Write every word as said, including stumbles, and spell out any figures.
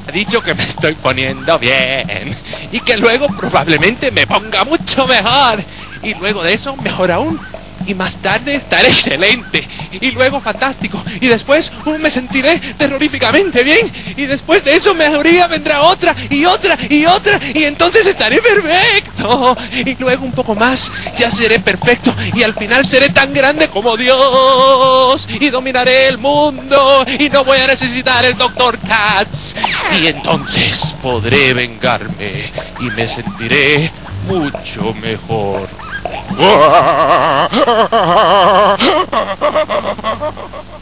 ha dicho que me estoy poniendo bien y que luego probablemente me ponga mucho mejor y luego de eso mejor aún y más tarde estaré excelente y luego fantástico y después uh, me sentiré terroríficamente bien y después de eso mejoría vendrá otra y otra y otra y entonces estaré perfecto y luego un poco más ya seré perfecto y al final seré tan grande como Dios y dominaré el mundo y no voy a necesitar el doctor Katz y entonces podré vengarme y me sentiré mucho mejor.